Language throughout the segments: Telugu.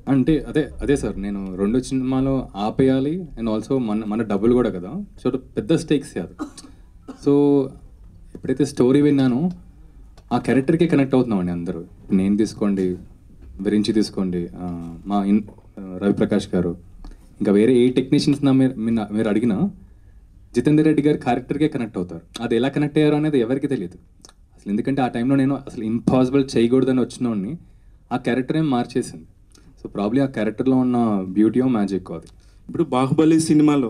అంటే అదే అదే సార్ నేను 2 సినిమాలో ఆపేయాలి అండ్ ఆల్సో మన మన డబ్బులు కూడా కదా. సో పెద్ద స్టేక్స్ కాదు. సో ఎప్పుడైతే స్టోరీ విన్నానో ఆ క్యారెక్టర్కే కనెక్ట్ అవుతున్నామండి అందరూ. నేను తీసుకోండి, విరించి తీసుకోండి, రవిప్రకాష్ గారు, ఇంకా వేరే ఏ టెక్నీషియన్స్ మీరు అడిగినా జితేందర్ రెడ్డి గారి క్యారెక్టర్కే కనెక్ట్ అవుతారు. అది ఎలా కనెక్ట్ అయ్యారో అనేది ఎవరికి తెలియదు అసలు. ఎందుకంటే ఆ టైంలో నేను అసలు ఇంపాసిబుల్ చేయకూడదని వచ్చినోడిని ఆ క్యారెక్టర్ ఏం మార్చేసింది. సో ప్రాబ్లీ ఆ క్యారెక్టర్లో ఉన్న బ్యూటీ మ్యాజిక్ అది. ఇప్పుడు బాహుబలి సినిమాలో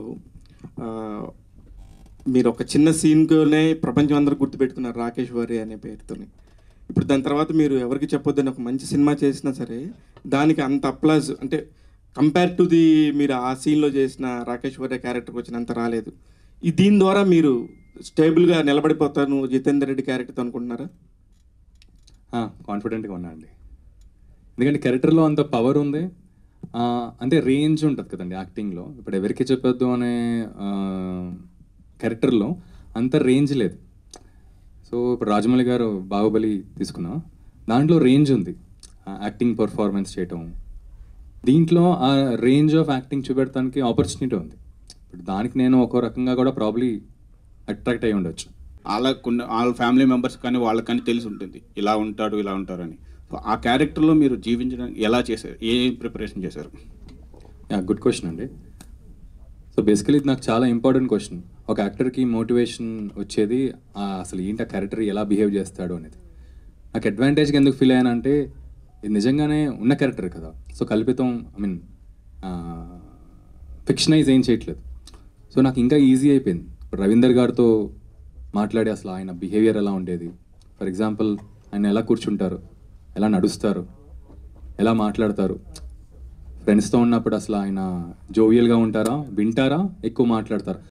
మీరు ఒక చిన్న సీన్తోనే ప్రపంచం అందరూ గుర్తుపెట్టుకున్నారు, రాకేష్ వారి అనే పేరుతోని. ఇప్పుడు దాని తర్వాత మీరు ఎవరికి చెప్పొద్దని ఒక మంచి సినిమా చేసినా సరే దానికి అంత అప్లాజ్ అంటే కంపేర్ టు ది మీరు ఆ సీన్లో చేసిన రాకేష్ వారి క్యారెక్టర్కి వచ్చినంత రాలేదు. దీని ద్వారా మీరు స్టేబుల్గా నిలబడిపోతాను జితేందర్ రెడ్డి క్యారెక్టర్తో అనుకుంటున్నారా? కాన్ఫిడెంట్గా ఉన్నా అండి. ఎందుకంటే క్యారెక్టర్లో అంత పవర్ ఉంది, అంటే రేంజ్ ఉంటుంది కదండి యాక్టింగ్లో. ఇప్పుడు ఎవరికి చెప్పొద్దు అనే క్యారెక్టర్లో అంత రేంజ్ లేదు. సో ఇప్పుడు రాజమౌళి గారు బాహుబలి తీసుకున్నా, దాంట్లో రేంజ్ ఉంది యాక్టింగ్ పర్ఫార్మెన్స్ చేయటం. దీంట్లో ఆ రేంజ్ ఆఫ్ యాక్టింగ్ చూపెడటానికి ఆపర్చునిటీ ఉంది. ఇప్పుడు దానికి నేను ఒక రకంగా కూడా ప్రాబ్లీ అట్రాక్ట్ అయ్యి ఉండొచ్చు. వాళ్ళ ఫ్యామిలీ మెంబర్స్ కానీ వాళ్ళకి కానీ తెలిసి ఉంటుంది ఇలా ఉంటాడు ఇలా ఉంటారని. ఆ క్యారెక్టర్లో మీరు జీవించడానికి ఎలా చేశారు, ఏ ప్రిపరేషన్ చేశారు? గుడ్ క్వశ్చన్ అండి. సో బేసికలీ ఇది నాకు చాలా ఇంపార్టెంట్ క్వశ్చన్. ఒక యాక్టర్కి మోటివేషన్ వచ్చేది అసలు ఏంటి ఆ క్యారెక్టర్ ఎలా బిహేవ్ చేస్తాడు అనేది. నాకు అడ్వాంటేజ్గా ఎందుకు ఫీల్ అయ్యానంటే ఇది నిజంగానే ఉన్న క్యారెక్టర్ కదా. సో కల్పితం, ఫిక్షనైజ్ ఏం చేయట్లేదు. సో నాకు ఇంకా ఈజీ అయిపోయింది. ఇప్పుడు రవీందర్ గారితో మాట్లాడి అసలు ఆయన బిహేవియర్ ఎలా ఉండేది, ఫర్ ఎగ్జాంపుల్ ఆయన ఎలా కూర్చుంటారు, ఎలా నడుస్తారు, ఎలా మాట్లాడతారు, ఫ్రెండ్స్తో ఉన్నప్పుడు అసలు ఆయన జోవియల్గా ఉంటారా, వింటారా, ఎక్కువ మాట్లాడతారా.